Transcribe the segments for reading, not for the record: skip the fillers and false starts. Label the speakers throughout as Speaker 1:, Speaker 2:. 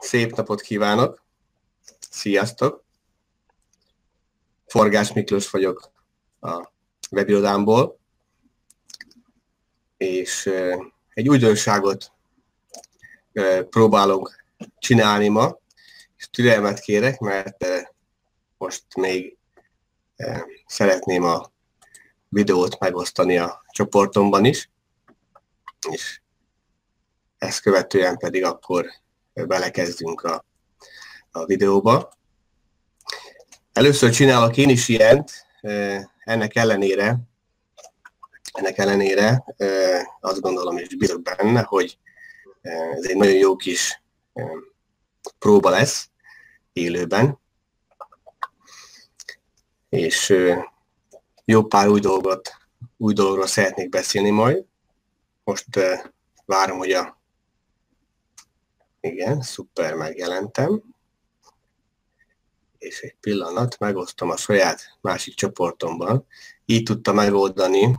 Speaker 1: Szép napot kívánok! Sziasztok! Forgás Miklós vagyok a webirodámból, és egy újdonságot próbálunk csinálni ma, és türelmet kérek, mert most még szeretném a videót megosztani a csoportomban is, és ezt követően pedig akkor belekezdünk a videóba. Először csinálok én is ilyent, ennek ellenére azt gondolom és bízok benne, hogy ez egy nagyon jó kis próba lesz élőben, és jó pár új dologról szeretnék beszélni majd. Most várom, hogy igen, szuper, megjelentem. És egy pillanat, megosztom a saját másik csoportomban. Így tudta megoldani,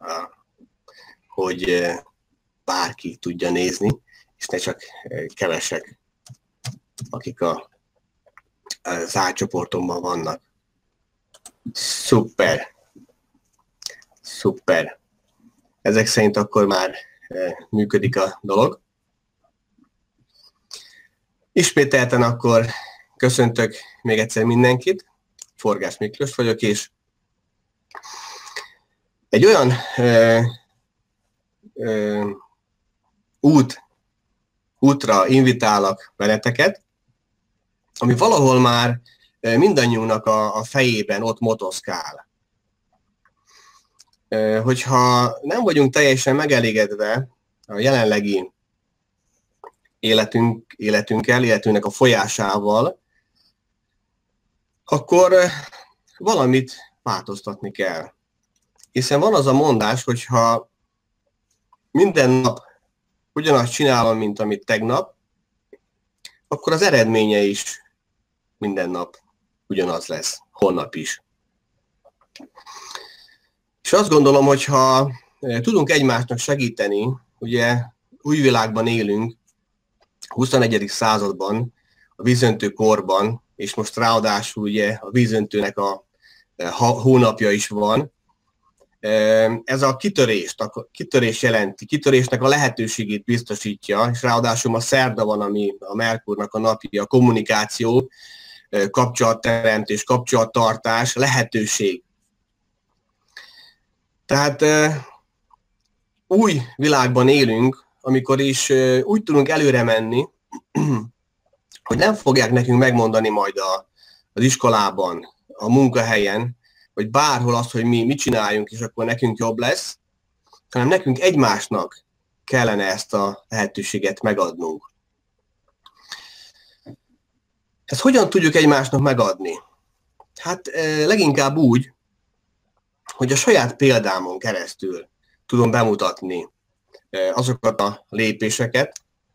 Speaker 1: hogy bárki tudja nézni, és ne csak kevesek, akik a zárt csoportomban vannak. Szuper! Szuper! Ezek szerint akkor már működik a dolog. Ismételten akkor köszöntök még egyszer mindenkit, Forgás Miklós vagyok, és egy olyan útra invitálok benneteket, ami valahol már mindannyiunknak a fejében ott motoszkál. Hogyha nem vagyunk teljesen megelégedve a jelenlegi életünknek a folyásával, akkor valamit változtatni kell. Hiszen van az a mondás, hogyha minden nap ugyanazt csinálom, mint amit tegnap, akkor az eredménye is minden nap ugyanaz lesz, holnap is. És azt gondolom, hogyha tudunk egymásnak segíteni, ugye új világban élünk, 21. században, a vízöntő korban, és most ráadásul ugye a vízöntőnek a hónapja is van. Ez a kitörés jelenti, kitörésnek a lehetőségét biztosítja, és ráadásul a szerda van, ami a Merkurnak a napja, a kommunikáció, kapcsolatteremtés, kapcsolattartás, lehetőség. Tehát új világban élünk, amikor is úgy tudunk előre menni, hogy nem fogják nekünk megmondani majd az iskolában, a munkahelyen, vagy bárhol azt, hogy mi mit csináljunk, és akkor nekünk jobb lesz, hanem nekünk egymásnak kellene ezt a lehetőséget megadnunk. Ezt hogyan tudjuk egymásnak megadni? Hát leginkább úgy, hogy a saját példámon keresztül tudom bemutatni azokat a lépéseket,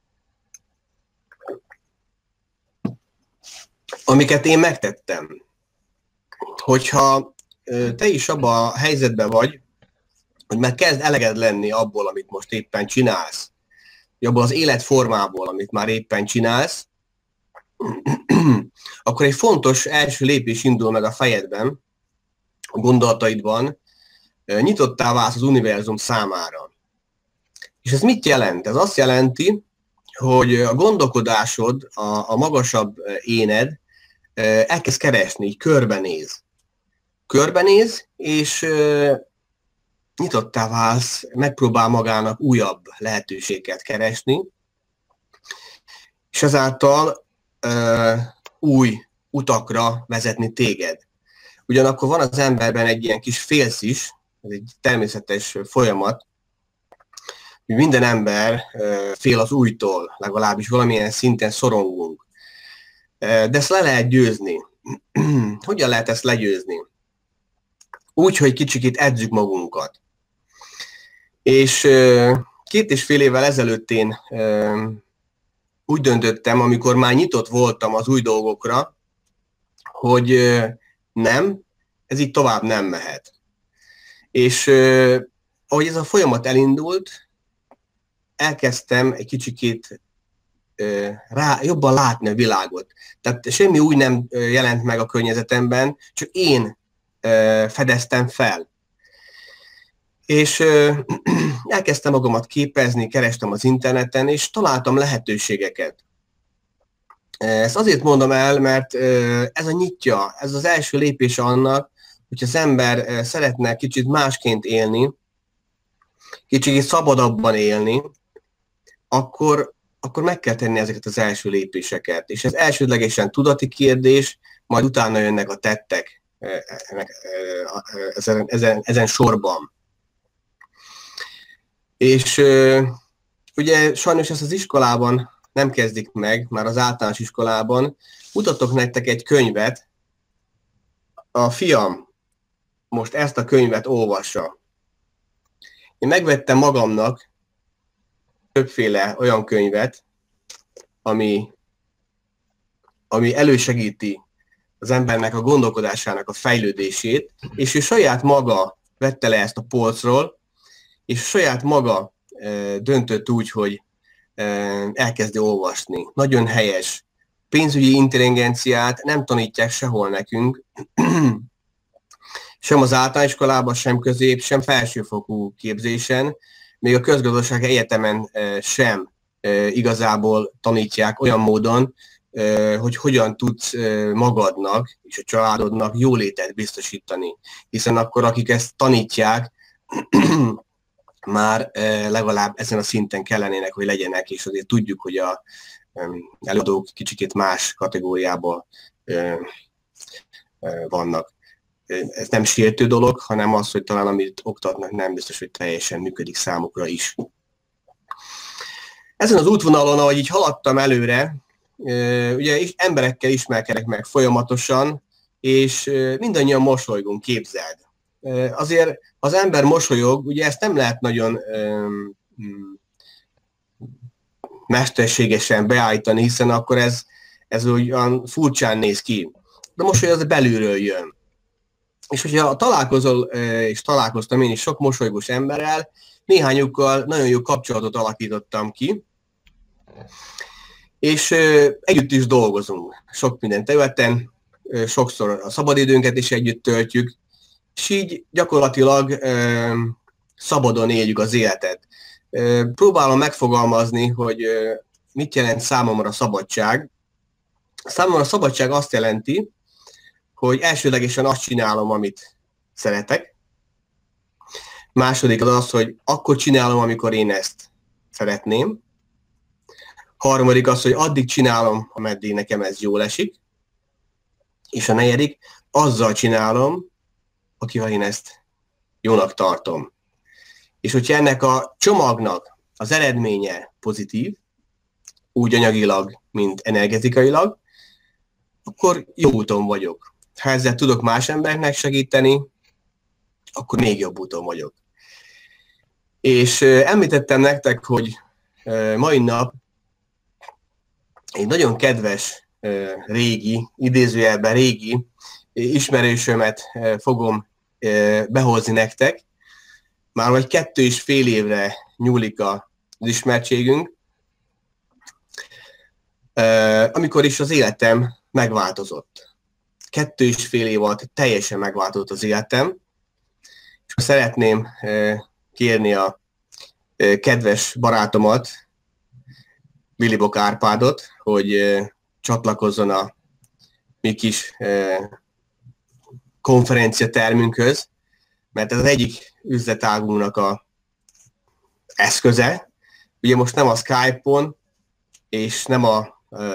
Speaker 1: amiket én megtettem. Hogyha te is abban a helyzetben vagy, hogy már kezd eleged lenni abból, amit most éppen csinálsz, abból az életformából, amit már éppen csinálsz, akkor egy fontos első lépés indul meg a fejedben, a gondolataidban, nyitottá válsz az univerzum számára. És ez mit jelent? Ez azt jelenti, hogy a gondolkodásod, a magasabb éned elkezd keresni, így körbenéz. Körbenéz, és nyitottá válsz, megpróbál magának újabb lehetőséget keresni, és ezáltal új utakra vezetni téged. Ugyanakkor van az emberben egy ilyen kis félsz is, ez egy természetes folyamat, hogy minden ember fél az újtól, legalábbis valamilyen szinten szorongunk. De ezt le lehet győzni. Hogyan lehet ezt legyőzni? Úgy, hogy kicsikét edzük magunkat. És 2,5 évvel ezelőtt én úgy döntöttem, amikor már nyitott voltam az új dolgokra, hogy nem, ez így tovább nem mehet. És ahogy ez a folyamat elindult, elkezdtem egy kicsikét jobban látni a világot. Tehát semmi új nem jelent meg a környezetemben, csak én fedeztem fel. És elkezdtem magamat képezni, kerestem az interneten, és találtam lehetőségeket. Ezt azért mondom el, mert ez a nyitja, ez az első lépés annak, hogy az ember szeretne kicsit másként élni, kicsit szabadabban élni, akkor meg kell tenni ezeket az első lépéseket. És ez elsődlegesen tudati kérdés, majd utána jönnek a tettek ezen sorban. És ugye sajnos ezt az iskolában nem kezdik meg, már az általános iskolában. Mutatok nektek egy könyvet. A fiam most ezt a könyvet olvassa. Én megvettem magamnak többféle olyan könyvet, ami elősegíti az embernek a gondolkodásának a fejlődését, és ő saját maga vette le ezt a polcról, és saját maga döntött úgy, hogy elkezdi olvasni. Nagyon helyes. Pénzügyi intelligenciát nem tanítják sehol nekünk, sem az általános iskolában, sem közép, sem felsőfokú képzésen, még a közgazdasági egyetemen sem igazából tanítják olyan módon, hogy hogyan tudsz magadnak és a családodnak jólétet biztosítani. Hiszen akkor, akik ezt tanítják, már legalább ezen a szinten kellenének, hogy legyenek, és azért tudjuk, hogy a előadók kicsikét más kategóriában vannak. Ez nem sértő dolog, hanem az, hogy talán amit oktatnak, nem biztos, hogy teljesen működik számukra is. Ezen az útvonalon, ahogy így haladtam előre, ugye emberekkel ismerkedek meg folyamatosan, és mindannyian mosolygunk, képzeld. Azért az ember mosolyog, ugye ezt nem lehet nagyon mesterségesen beállítani, hiszen akkor ez olyan furcsán néz ki. De mosoly az belülről jön. És hogyha találkozol, és találkoztam én is sok mosolygós emberrel, néhányukkal nagyon jó kapcsolatot alakítottam ki, és együtt is dolgozunk sok minden területen, sokszor a szabadidőnket is együtt töltjük, és így gyakorlatilag szabadon éljük az életet. Próbálom megfogalmazni, hogy mit jelent számomra a szabadság. Számomra a szabadság azt jelenti, hogy elsődlegesen azt csinálom, amit szeretek. Második az, hogy akkor csinálom, amikor én ezt szeretném. Harmadik az, hogy addig csinálom, ameddig nekem ez jól esik. És a negyedik, azzal csinálom, akivel én ezt jónak tartom. És hogyha ennek a csomagnak az eredménye pozitív, úgy anyagilag, mint energetikailag, akkor jó úton vagyok. Ha ezzel tudok más embernek segíteni, akkor még jobb úton vagyok. És említettem nektek, hogy mai nap egy nagyon kedves régi, idézőjelben régi ismerősömet fogom behozni nektek. Már vagy 2,5 évre nyúlik az ismertségünk, amikor is az életem megváltozott. 2,5 év alatt teljesen megváltozott az életem, és szeretném kérni a kedves barátomat, Vilibok Árpádot, hogy csatlakozzon a mi kis konferenciatermünkhöz, mert ez az egyik üzletágunknak az eszköze. Ugye most nem a Skype-on, és nem a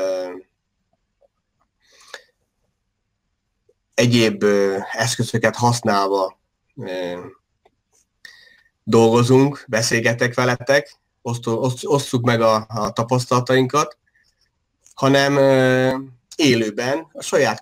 Speaker 1: egyéb eszközöket használva dolgozunk, beszélgetek veletek, osszuk meg a tapasztalatainkat, hanem élőben a saját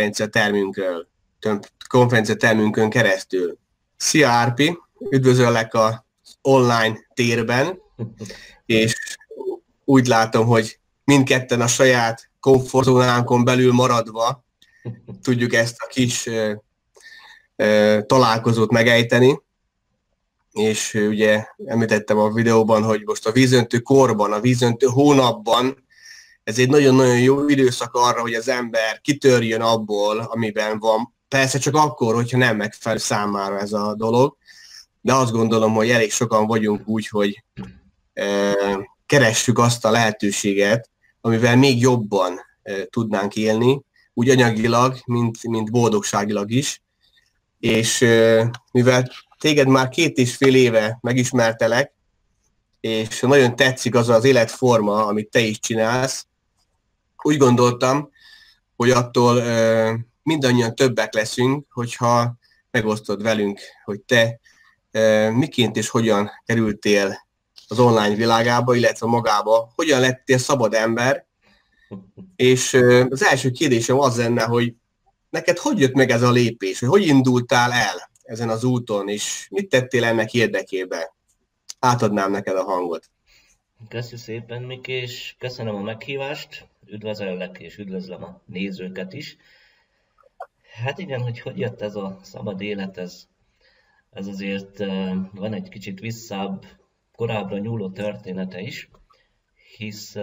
Speaker 1: konferenciatermünkön keresztül. Szia Árpi, üdvözöllek az online térben, és úgy látom, hogy mindketten a saját komfortzónánkon belül maradva tudjuk ezt a kis találkozót megejteni. És ugye említettem a videóban, hogy most a vízöntő korban, a vízöntő hónapban ez egy nagyon-nagyon jó időszak arra, hogy az ember kitörjön abból, amiben van. Persze csak akkor, hogyha nem megfelelő számára ez a dolog, de azt gondolom, hogy elég sokan vagyunk úgy, hogy keressük azt a lehetőséget, amivel még jobban tudnánk élni, úgy anyagilag, mint boldogságilag is. És mivel téged már 2,5 éve megismertelek, és nagyon tetszik az az életforma, amit te is csinálsz, úgy gondoltam, hogy attól mindannyian többek leszünk, hogyha megosztod velünk, hogy te miként és hogyan kerültél az online világába, illetve magába, hogyan lettél szabad ember, és az első kérdésem az lenne, hogy neked hogy jött meg ez a lépés, hogy indultál el ezen az úton, és mit tettél ennek érdekében? Átadnám neked a hangot.
Speaker 2: Köszönöm szépen, Miki, és köszönöm a meghívást, üdvözöllek és üdvözlöm a nézőket is. Hát igen, hogy jött ez a szabad élet, ez azért van egy kicsit visszább, korábbra nyúló története is, hisz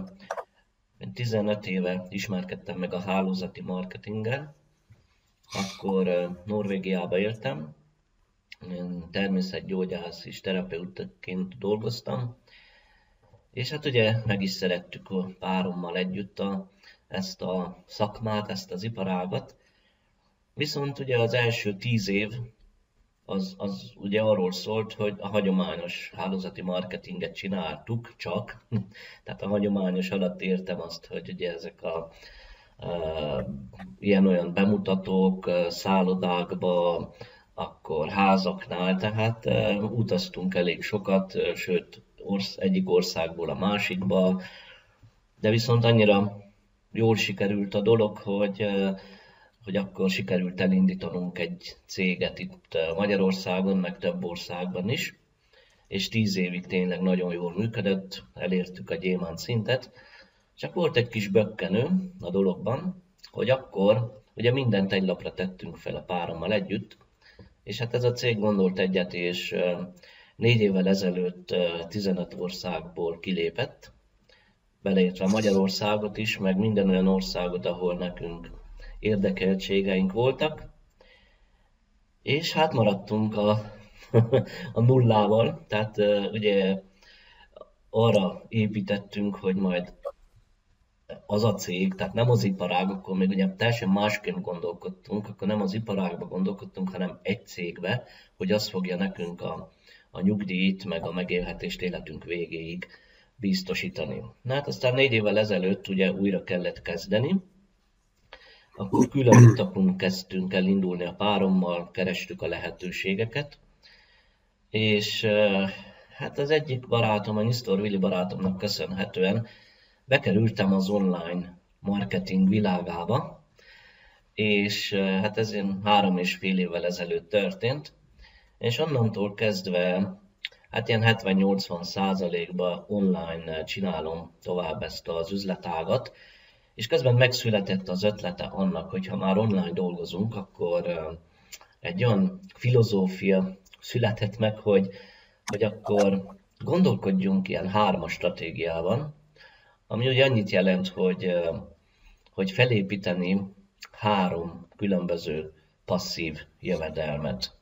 Speaker 2: 15 éve ismerkedtem meg a hálózati marketinggel, akkor Norvégiába éltem, én természetgyógyász és terapeutaként dolgoztam, és hát ugye meg is szerettük a párommal együtt ezt a szakmát, ezt az iparágat. Viszont ugye az első 10 év az ugye arról szólt, hogy a hagyományos hálózati marketinget csináltuk csak. Tehát a hagyományos alatt értem azt, hogy ugye ezek a ilyen-olyan bemutatók szállodákba, akkor házaknál, tehát utaztunk elég sokat, sőt egyik országból a másikba, de viszont annyira jól sikerült a dolog, hogy akkor sikerült elindítanunk egy céget itt Magyarországon, meg több országban is, és 10 évig tényleg nagyon jól működött, elértük a gyémánt szintet, csak volt egy kis bökkenő a dologban, hogy akkor ugye mindent egy lapra tettünk fel a párommal együtt, és hát ez a cég gondolt egyet, és 4 évvel ezelőtt 15 országból kilépett, beleértve Magyarországot is, meg minden olyan országot, ahol nekünk érdekeltségeink voltak, és hát maradtunk a nullával, tehát ugye arra építettünk, hogy majd az a cég, tehát nem az iparág, akkor még ugye teljesen másként gondolkodtunk, akkor nem az iparágba gondolkodtunk, hanem egy cégbe, hogy az fogja nekünk a nyugdíjt, meg a megélhetést életünk végéig biztosítani. Na hát aztán 4 évvel ezelőtt ugye újra kellett kezdeni, akkor külön utakon kezdtünk el indulni a párommal, kerestük a lehetőségeket, és hát az egyik barátom, a Nyisztor Vili barátomnak köszönhetően bekerültem az online marketing világába, és hát ez 3,5 évvel ezelőtt történt, és onnantól kezdve hát ilyen 70-80%-ban online csinálom tovább ezt az üzletágat, és közben megszületett az ötlete annak, hogy ha már online dolgozunk, akkor egy olyan filozófia született meg, hogy akkor gondolkodjunk ilyen 3-as stratégiában, ami ugye annyit jelent, hogy felépíteni 3 különböző passzív jövedelmet.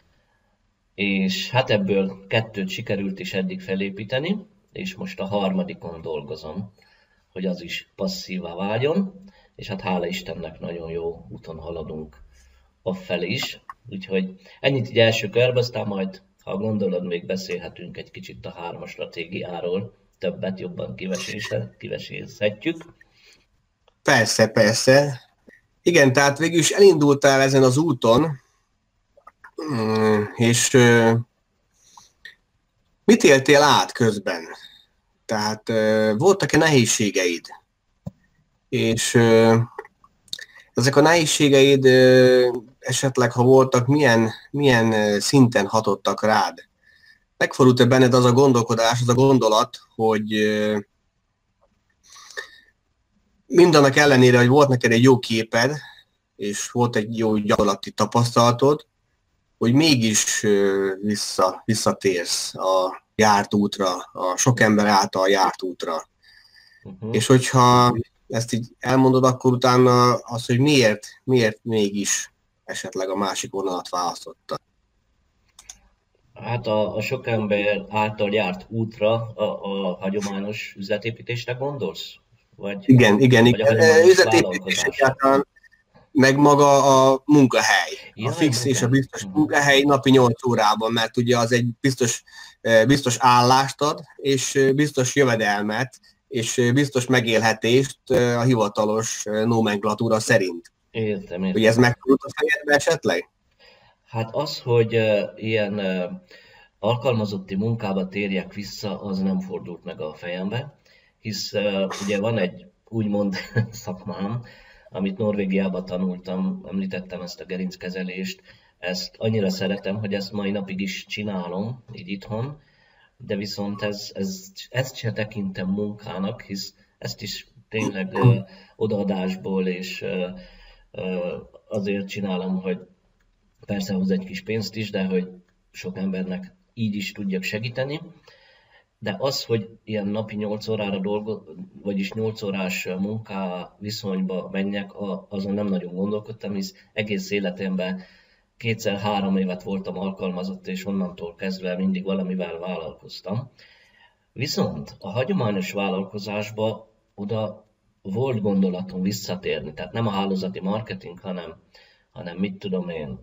Speaker 2: És hát ebből 2-t sikerült is eddig felépíteni, és most a 3-on dolgozom, hogy az is passzívá váljon, és hát hála Istennek nagyon jó úton haladunk afelé is. Úgyhogy ennyit így első körben, aztán majd, ha gondolod, még beszélhetünk egy kicsit a 3-as stratégiáról, többet jobban kivesézhetjük.
Speaker 1: Persze, persze. Igen, tehát végül is elindultál ezen az úton, és mit éltél át közben? Tehát voltak-e nehézségeid? És ezek a nehézségeid esetleg, ha voltak, milyen szinten hatottak rád? Megfordult-e benned az a gondolkodás, az a gondolat, hogy mindannak ellenére, hogy volt neked egy jó képed, és volt egy jó gyakorlati tapasztalatod, hogy mégis visszatérsz a járt útra, a sok ember által járt útra. És hogyha ezt így elmondod, akkor utána az, hogy miért mégis esetleg a másik vonalat választotta.
Speaker 2: Hát a sok ember által járt útra a hagyományos üzletépítésre gondolsz?
Speaker 1: Igen.
Speaker 2: Vagy a hagyományos
Speaker 1: Üzletépítés
Speaker 2: vállalkozásra?
Speaker 1: egyáltalán, meg maga a munkahely. A
Speaker 2: Jaj,
Speaker 1: fix és a
Speaker 2: munkahely.
Speaker 1: biztos munkahely napi 8 órában, mert ugye az egy biztos állást ad, és biztos jövedelmet, és biztos megélhetést a hivatalos nomenklatúra szerint.
Speaker 2: Értem,
Speaker 1: Hogy ez
Speaker 2: értem.
Speaker 1: megfordult a fejedbe esetleg?
Speaker 2: Hát az, hogy ilyen alkalmazotti munkába térjek vissza, az nem fordult meg a fejembe, hisz ugye van egy úgymond szakmám, amit Norvégiában tanultam, említettem ezt a gerinckezelést, ezt annyira szeretem, hogy ezt mai napig is csinálom, így itthon, de viszont ezt se tekintem munkának, hisz ezt is tényleg odaadásból és azért csinálom, hogy persze hoz egy kis pénzt is, de hogy sok embernek így is tudjak segíteni. De az, hogy ilyen napi 8 órára vagyis 8 órás munká viszonyba menjek, azon nem nagyon gondolkodtam, hisz egész életemben 2-3 évet voltam alkalmazott, és onnantól kezdve mindig valamivel vállalkoztam. Viszont a hagyományos vállalkozásba oda volt gondolatom visszatérni, tehát nem a hálózati marketing, hanem mit tudom én,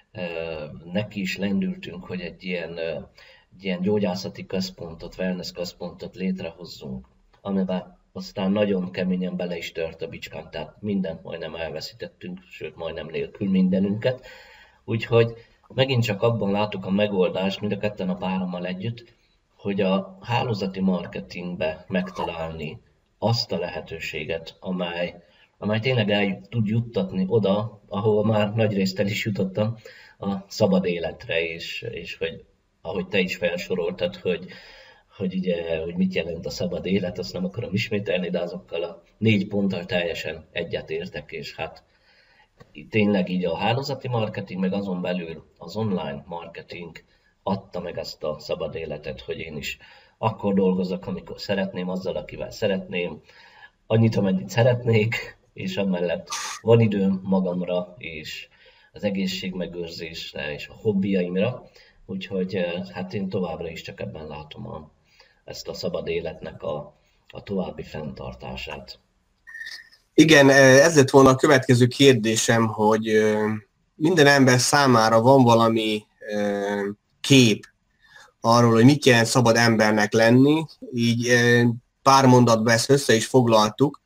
Speaker 2: neki is lendültünk, hogy egy ilyen gyógyászati központot, wellness központot létrehozzunk, amiben aztán nagyon keményen bele is tört a bicskánk, tehát mindent majdnem elveszítettünk, sőt majdnem nélkül mindenünket. Úgyhogy megint csak abban látok a megoldást, mind a ketten a párommal együtt, hogy a hálózati marketingbe megtalálni azt a lehetőséget, amely tényleg el tud juttatni oda, ahol már nagyrészt el is jutottam, a szabad életre, és hogy ahogy te is felsoroltad, hogy ugye, hogy mit jelent a szabad élet, azt nem akarom ismételni, de azokkal a 4 ponttal teljesen egyetértek, és hát tényleg így a hálózati marketing, meg azon belül az online marketing adta meg ezt a szabad életet, hogy én is akkor dolgozok, amikor szeretném, azzal, akivel szeretném, annyit, amennyit szeretnék, és amellett van időm magamra, és az egészségmegőrzésre, és a hobbiaimra, úgyhogy hát én továbbra is csak ebben látom ezt a szabad életnek a további fenntartását.
Speaker 1: Igen, ez lett volna a következő kérdésem, hogy minden ember számára van valami kép arról, hogy mit jelent szabad embernek lenni, így pár mondatban ezt össze is foglaltuk,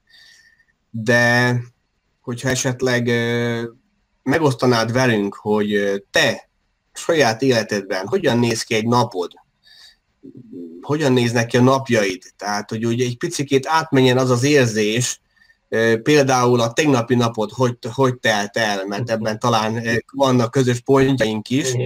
Speaker 1: de hogyha esetleg megosztanád velünk, hogy te saját életedben hogyan néz ki egy napod, hogyan néznek ki a napjaid, tehát hogy ugye egy picikét átmenjen az az érzés, például a tegnapi napod hogy telt el, mert ebben talán vannak közös pontjaink is,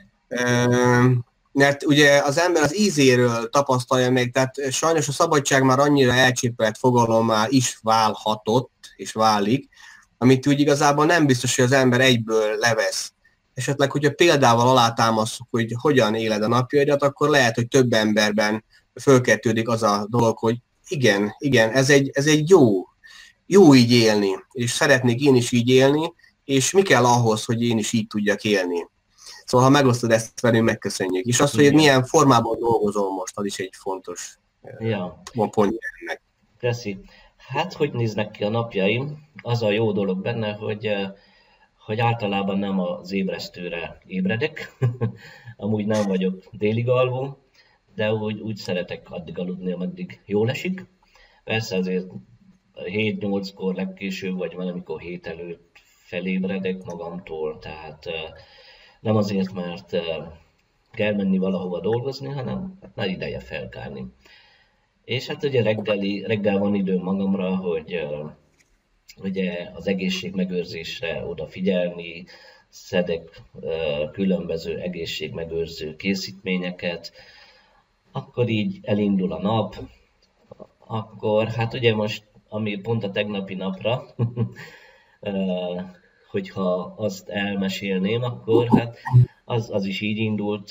Speaker 1: mert ugye az ember az ízéről tapasztalja meg, tehát sajnos a szabadság már annyira elcsépelt fogalommá is válhatott, és válik, amit úgy igazából nem biztos, hogy az ember egyből levesz. Esetleg, hogyha példával alátámasztjuk, hogy hogyan éled a napjaidat, akkor lehet, hogy több emberben fölkettődik az a dolog, hogy igen, ez egy jó így élni, és szeretnék én is így élni, és mi kell ahhoz, hogy én is így tudjak élni. Szóval, ha megosztod ezt velünk, megköszönjük. És azt, hogy milyen formában dolgozol most, az is egy fontos pontja ennek.
Speaker 2: Köszi. Hát, hogy néznek ki a napjaim? Az a jó dolog benne, hogy általában nem az ébresztőre ébredek. Amúgy nem vagyok délig alvó, de úgy szeretek addig aludni, ameddig jól esik. Persze azért 7-8-kor legkésőbb, vagy valamikor 7 előtt felébredek magamtól, tehát nem azért, mert kell menni valahova dolgozni, hanem már ideje felkelni. És hát ugye reggel van időm magamra, hogy ugye az egészségmegőrzésre odafigyelni, szedek különböző egészségmegőrző készítményeket, akkor így elindul a nap, akkor hát ugye most, ami pont a tegnapi napra, hogyha azt elmesélném, akkor hát az is így indult,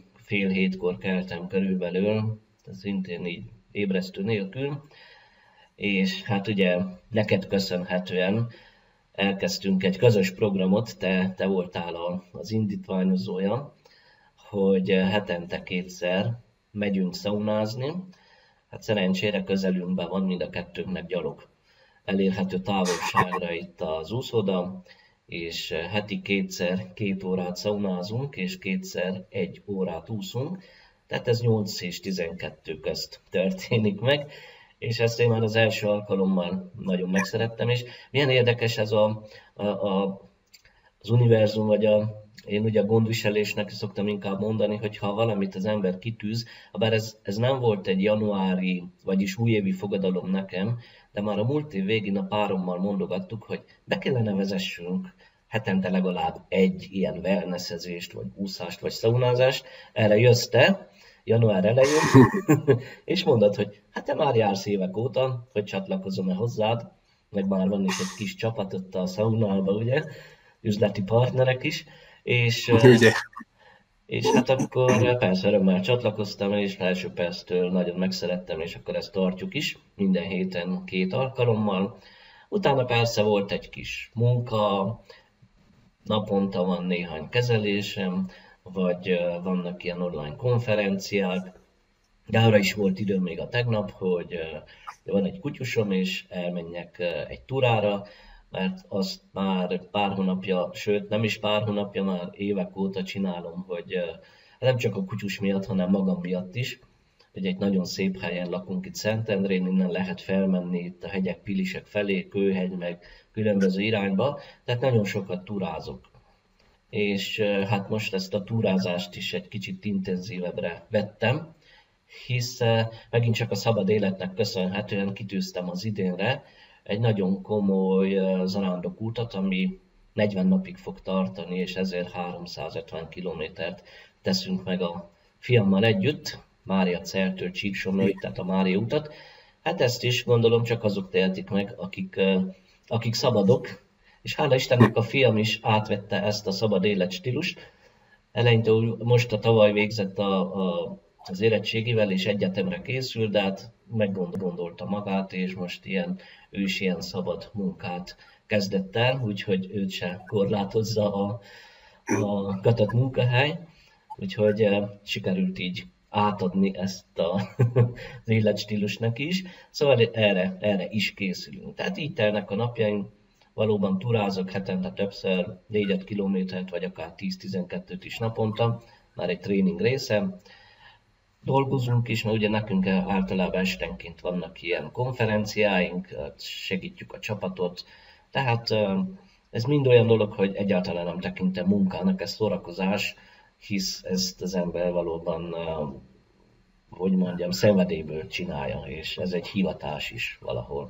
Speaker 2: 6:30 keltem körülbelül, szintén így ébresztő nélkül, és hát ugye neked köszönhetően elkezdtünk egy közös programot, te voltál az indítványozója, hogy hetente 2-szer megyünk szaunázni. Hát szerencsére közelünkben van mind a kettőnknek gyalog elérhető távolságra itt az úszoda, és heti 2-szer 2 órát szaunázunk, és 2-szer 1 órát úszunk. Tehát ez 8 és 12 közt történik meg, és ezt én már az első alkalommal nagyon megszerettem, és milyen érdekes ez az univerzum, vagy én ugye a gondviselésnek szoktam inkább mondani, hogy ha valamit az ember kitűz, bár ez nem volt egy januári, vagyis újévi fogadalom nekem, de már a múlt év végén a párommal mondogattuk, hogy be kellene vezessünk hetente legalább egy ilyen wellnessezést, vagy úszást, vagy szaunázást. Erre jössz te, január elején, és mondod, hogy hát te már jársz évek óta, hogy csatlakozom-e hozzád, meg már van is egy kis csapat ott a szaunában, ugye, üzleti partnerek is, és hát akkor persze örömmel csatlakoztam, és első perctől nagyon megszerettem, és akkor ezt tartjuk is, minden héten 2 alkalommal. Utána persze volt egy kis munka, naponta van néhány kezelésem, vagy vannak ilyen online konferenciák, de arra is volt időm még a tegnap, hogy van egy kutyusom, és elmenjek egy turára, mert azt már pár hónapja, sőt nem is pár hónapja, már évek óta csinálom, hogy nem csak a kutyus miatt, hanem magam miatt is, hogy egy nagyon szép helyen lakunk itt Szentendrén, innen lehet felmenni itt a hegyek, Pilisek felé, Kőhegy, meg különböző irányba, tehát nagyon sokat turázok. És hát most ezt a túrázást is egy kicsit intenzívebbre vettem, hisz megint csak a szabad életnek köszönhetően kitűztem az idénre egy nagyon komoly zarándokútat, ami 40 napig fog tartani, és ezért 350 kilométert teszünk meg a fiammal együtt, Máriacertől Csíksomlyóig, tehát a Mária utat. Hát ezt is gondolom csak azok tehetik meg, akik szabadok, és hála Istennek a fiam is átvette ezt a szabad életstílust. Eleinte most a tavaly végzett az érettségivel, és egyetemre készül, de hát meggondolta magát, és most ő is ilyen szabad munkát kezdett el, úgyhogy őt se korlátozza a kötött munkahely, úgyhogy sikerült így átadni ezt az életstílusnak is, szóval erre is készülünk. Tehát így telnek a napjaink, valóban turázok hetente többször 4 kilométert, vagy akár 10-12-t is naponta, már egy tréning része. Dolgozunk is, mert ugye nekünk általában estenként vannak ilyen konferenciáink, segítjük a csapatot, tehát ez mind olyan dolog, hogy egyáltalán nem tekintem munkának, ez szórakozás, hisz ezt az ember valóban, hogy mondjam, szenvedélyből csinálja, és ez egy hivatás is valahol.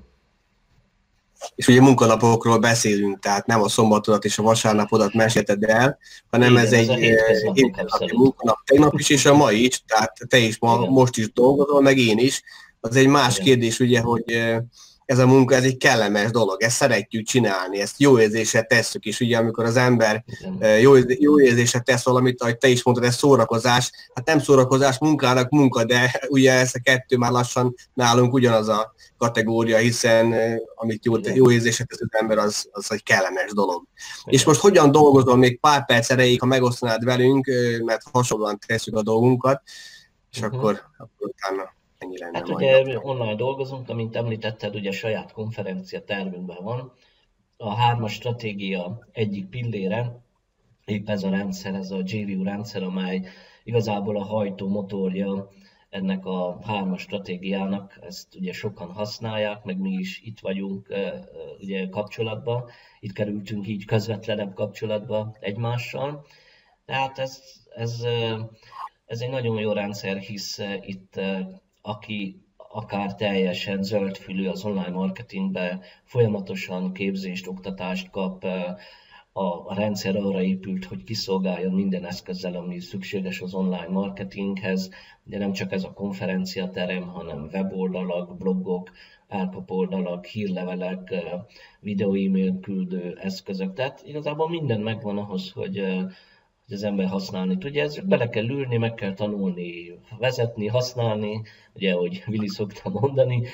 Speaker 1: És ugye munkanapokról beszélünk, tehát nem a szombatodat és a vasárnapodat mesélted el, hanem igen, ez egy hétköznapi munkanap, tegnap is és a mai is, tehát te is most is dolgozol, meg én is. Az egy más kérdés, ugye, hogy ez a munka, ez egy kellemes dolog, ezt szeretjük csinálni, ezt jó érzésre tesszük, és ugye amikor az ember jó érzésre tesz valamit, ahogy te is mondtad, ez szórakozás, hát nem szórakozás, munkának munka, de ugye ez a kettő már lassan nálunk ugyanaz a kategória, hiszen amit jó érzésre tesz az ember, az egy kellemes dolog. Igen. És most hogyan dolgozol még pár perc erejéig, ha megosztanád velünk, mert hasonlóan tesszük a dolgunkat, és akkor utána.
Speaker 2: Hát ugye online dolgozunk, amint említetted, ugye saját konferencia tervünkben van. A 3-as stratégia egyik pillére, épp ez a rendszer, ez a JView rendszer, amely igazából a hajtó motorja ennek a 3-as stratégiának, ezt ugye sokan használják, meg mi is itt vagyunk ugye kapcsolatban, itt kerültünk így közvetlenebb kapcsolatba egymással. Tehát ez egy nagyon jó rendszer, hisz itt aki akár teljesen zöldfülű az online marketingbe, folyamatosan képzést, oktatást kap, a rendszer arra épült, hogy kiszolgáljon minden eszközzel, ami szükséges az online marketinghez. De nem csak ez a konferenciaterem, hanem weboldalak, blogok, elkapoldalak, hírlevelek, videó-e-mail küldő eszközök. Tehát igazából minden megvan ahhoz, hogy az ember használni tudja. Ez bele kell ülni, meg kell tanulni, vezetni, használni, ugye, ahogy Willi szokta mondani,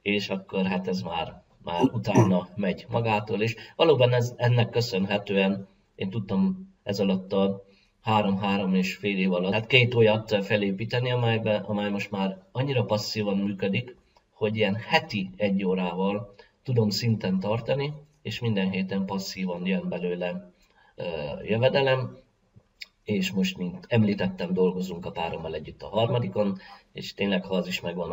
Speaker 2: és akkor hát ez már utána megy magától, és valóban ennek köszönhetően én tudtam ez alatt a 3-3 és fél év alatt, hát 2 olyat felépíteni, amely most már annyira passzívan működik, hogy ilyen heti 1 órával tudom szinten tartani, és minden héten passzívan jön belőle jövedelem, és most, mint említettem, dolgozunk a párommal együtt a harmadikon, és tényleg, ha az is megvan,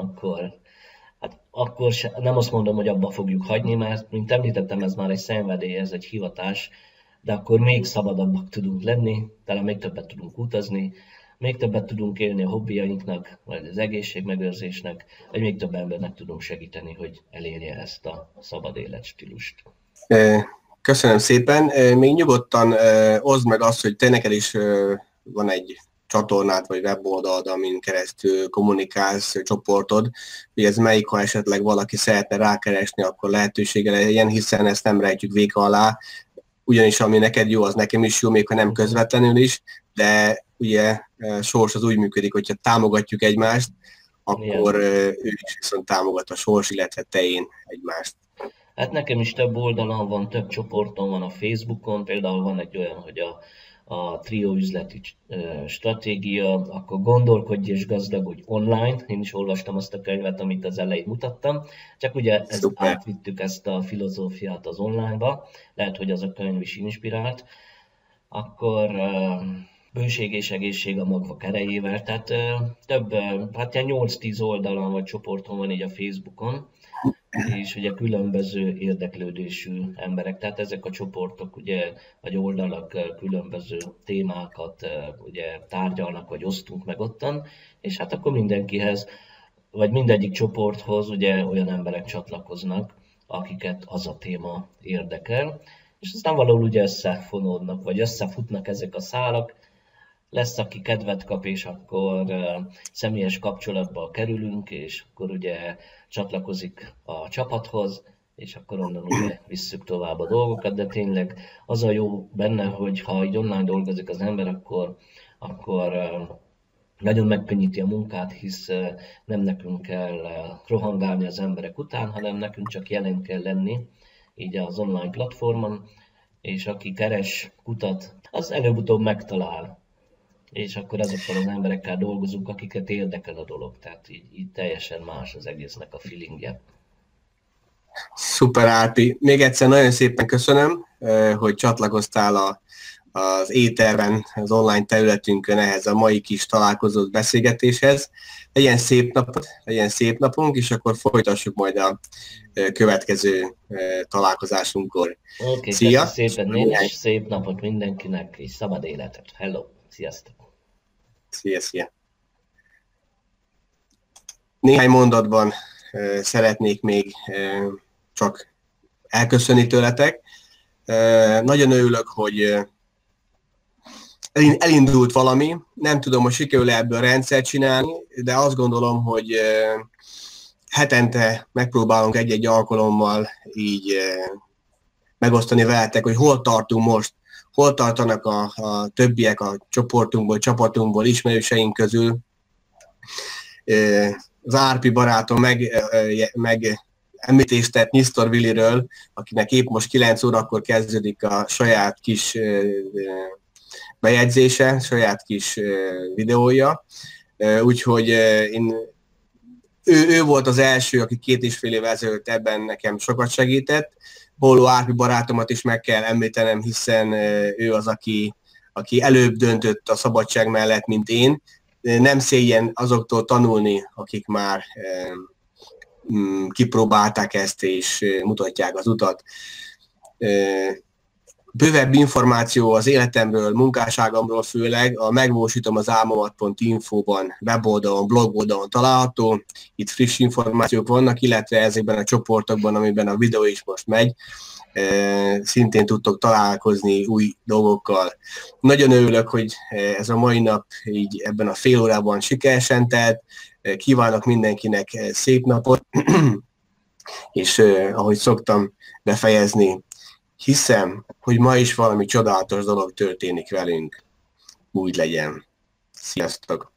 Speaker 2: akkor nem azt mondom, hogy abba fogjuk hagyni, mert, mint említettem, ez már egy szenvedély, ez egy hivatás, de akkor még szabadabbak tudunk lenni, talán még többet tudunk utazni, még többet tudunk élni a hobbiainknak, vagy az egészségmegőrzésnek, vagy még több embernek tudunk segíteni, hogy elérje ezt a szabad életstílust.
Speaker 1: Köszönöm szépen. Még nyugodtan oszd meg azt, hogy te neked is van egy csatornát vagy weboldalad, amin keresztül kommunikálsz, csoportod, hogy ez melyik, ha esetleg valaki szeretne rákeresni, akkor lehetősége legyen, hiszen ezt nem rejtjük véka alá, ugyanis ami neked jó, az nekem is jó, még ha nem közvetlenül is, de ugye Sors az úgy működik, hogyha támogatjuk egymást, akkor ő is viszont támogat a Sors, illetve te én egymást.
Speaker 2: Hát nekem is több oldalon van, több csoporton van a Facebookon, például van egy olyan, hogy a Trio üzleti stratégia, akkor gondolkodj és gazdagodj online. Én is olvastam azt a könyvet, amit az elején mutattam, csak ugye átvittük ezt a filozófiát az online-ba, lehet, hogy az a könyv is inspirált. Akkor bőség és egészség a magvak erejével, tehát több, hát ilyen 8-10 oldalon vagy csoporton van így a Facebookon, és ugye különböző érdeklődésű emberek, tehát ezek a csoportok, ugye, vagy oldalak különböző témákat ugye tárgyalnak, vagy osztunk meg ottan, és hát akkor mindenkihez, vagy mindegyik csoporthoz ugye olyan emberek csatlakoznak, akiket az a téma érdekel, és aztán valahol ugye összefonódnak, vagy összefutnak ezek a szálak, lesz, aki kedvet kap, és akkor személyes kapcsolatba kerülünk, és akkor ugye csatlakozik a csapathoz, és akkor onnan ugye visszük tovább a dolgokat, de tényleg az a jó benne, hogy ha így online dolgozik az ember, akkor nagyon megkönnyíti a munkát, hisz nem nekünk kell rohangálni az emberek után, hanem nekünk csak jelen kell lenni így az online platformon, és aki keres, kutat, az előbb-utóbb megtalál. És akkor azokkal az emberekkel dolgozunk, akiket érdekel a dolog. Tehát így teljesen más az egésznek a feelingje.
Speaker 1: Szuper, Árpi. Még egyszer nagyon szépen köszönöm, hogy csatlakoztál az éterben, az online területünkön ehhez a mai kis találkozó beszélgetéshez. Legyen szép napunk, és akkor folytassuk majd a következő találkozásunkkor.
Speaker 2: Oké, szia! Szépen én is, szép napot mindenkinek, és szabad életet. Hello! Sziasztok!
Speaker 1: Szia! Néhány mondatban szeretnék még csak elköszönni tőletek. Nagyon örülök, hogy elindult valami. Nem tudom, hogy sikerül ebből rendszert csinálni, de azt gondolom, hogy hetente megpróbálunk egy-egy alkalommal így megosztani veletek, hogy hol tartunk most, hol tartanak a többiek a csapatunkból, ismerőseink közül. Az Árpi barátom meg említést tett Nisztor Williről, akinek épp most 9 órakor kezdődik a saját kis bejegyzése, saját kis videója. Úgyhogy ő volt az első, aki 2,5 évvel ezelőtt ebben nekem sokat segített. Holló Árpi barátomat is meg kell említenem, hiszen ő az, aki előbb döntött a szabadság mellett, mint én. Nem szégyen azoktól tanulni, akik már kipróbálták ezt és mutatják az utat. Bővebb információ az életemről, munkásságomról főleg a megvalósítomazálmomat.info-ban, weboldalon, blogoldalon található. Itt friss információk vannak, illetve ezekben a csoportokban, amiben a videó is most megy, szintén tudtok találkozni új dolgokkal. Nagyon örülök, hogy ez a mai nap így ebben a fél órában sikeresen telt. Kívánok mindenkinek szép napot, és ahogy szoktam befejezni, hiszem, hogy ma is valami csodálatos dolog történik velünk. Úgy legyen. Sziasztok!